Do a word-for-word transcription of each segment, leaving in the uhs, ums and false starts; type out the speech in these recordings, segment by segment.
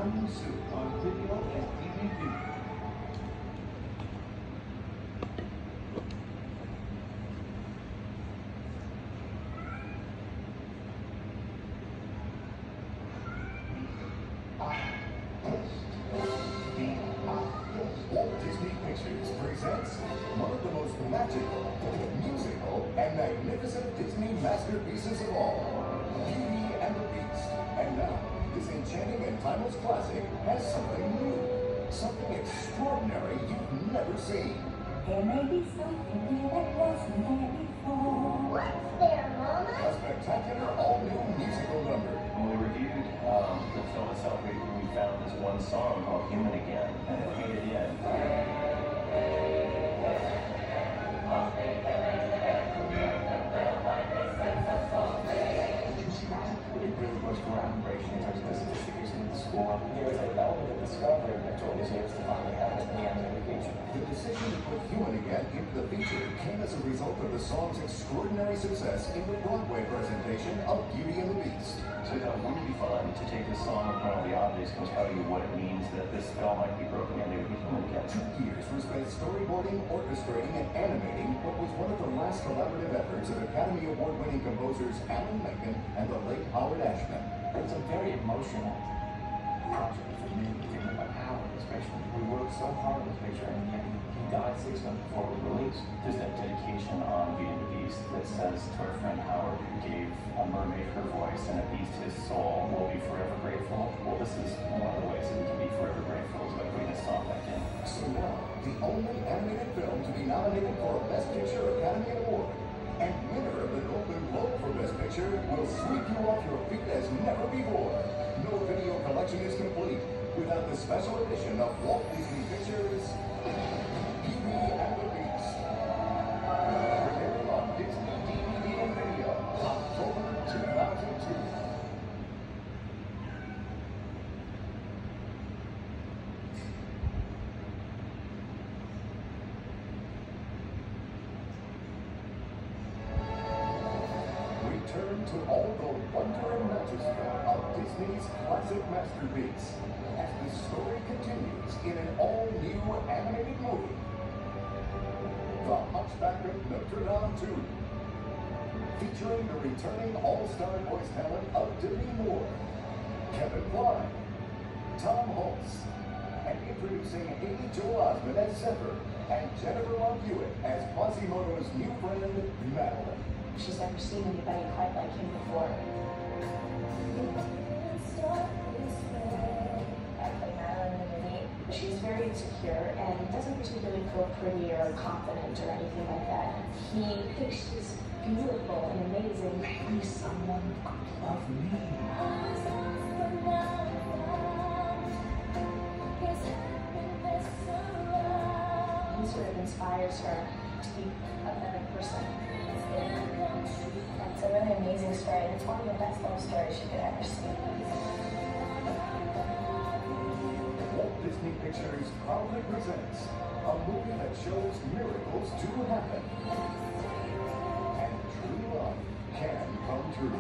coming soon on video and D V D. Walt Disney Pictures presents one of the most magical, musical, and magnificent Disney masterpieces of all, Beauty and the Beast. And now, this enchanting and timeless classic has something new, something extraordinary you've never seen. There may be something here that wasn't there before. What's there, Mama? A spectacular all-new musical number. When we reviewed um, the film itself, we, we found this one song called Human Again, and it made it in. It really was groundbreaking in terms of the sophistication of the score. There was an element of discovery that told us years to finally have at the end of the feature. The decision to put Human Again into the feature came as a result of the song's extraordinary success in the Broadway presentation of Beauty and the Beast. So we thought, wouldn't it be fun to take this song in front of the audience and tell you what it means that this film might be broken into a human again? Two years were spent storyboarding, orchestrating, and animating what was one of the last collaborative efforts of Academy Award-winning composers Alan Menken and the late Howard Ashman. It's a very emotional project for me, thinking about Howard especially. We worked so hard on this picture, and yet he died six months before we released. There's that dedication on Beauty and the Beast that says to our friend Howard, who gave a mermaid her voice and a beast his soul, will be forever grateful. Well, this is one of the ways that we can be forever grateful is by putting this song back in. So now, the only animated film to be nominated for a Best Picture Academy Award and winner of the Golden Globe for Best Picture will sweep you off your feet as never before. No video collection is complete without the special edition of Walt Disney Pictures' Beauty and the Beast. Premiering on Disney D V D and video, October two thousand two. Return to all the wonder and majesty of Disney's classic masterpiece as the story continues in an all-new animated movie, The Hunchback of Notre Dame two, featuring the returning all-star voice talent of Demi Moore, Kevin Kline, Tom Hulce, and introducing Amy Jo Osment as Zephyr and Jennifer Love Hewitt as Quasimodo's new friend, Madeline. She's never seen anybody quite like him before. I play Madeline in the movie. She's very insecure and doesn't particularly feel pretty or confident or anything like that. He thinks she's beautiful and amazing. Maybe someone could love me. He sort of inspires her to be a better person. It's a really amazing story, and it's one of the best love stories you could ever see. Walt Disney Pictures proudly presents a movie that shows miracles do happen and true love can come true.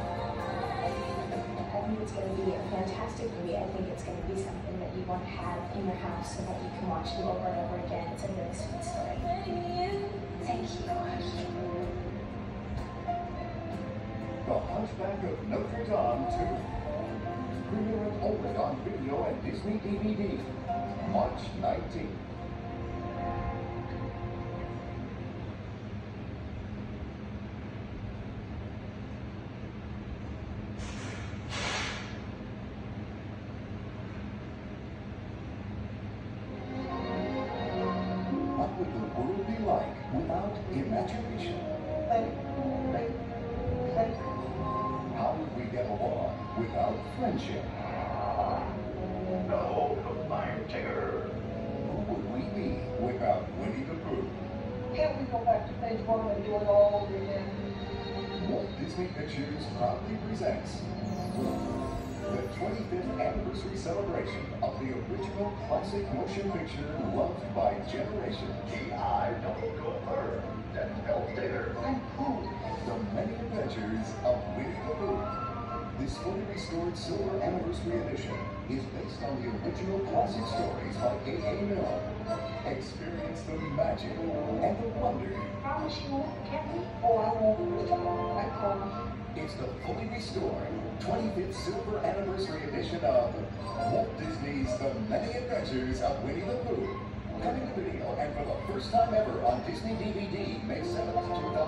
I think it's going to be a fantastic movie. I think it's going to be something that you want to have in your house so that you can watch it over and over again. It's a really sweet story. Thank you. The Hunchback of Notre Dame two. Premiering only on video and Disney D V D, March nineteenth. What would the world be like without imagination? Like, like, like. How would we get along without friendship? The hope of my terror. Who would we be without Winnie the Pooh? Can't we go back to page one and do it all over again? Walt Disney Pictures proudly presents the twenty-fifth anniversary celebration of the original classic motion picture loved by generations. The eye don't go fur. That's Elf Taylor. I'm cool. The Many Adventures of Winnie the Pooh. This fully restored restored Silver Anniversary Edition is based on the original classic stories by A A. Milne. Experience the magic and the wonder. Promise you won't forget me? Oh, I won't. I promise. It's the fully restored twenty-fifth Silver Anniversary Edition of Walt Disney's The Many Adventures of Winnie the Pooh. Coming to video and for the first time ever on Disney D V D, May seventh, two thousand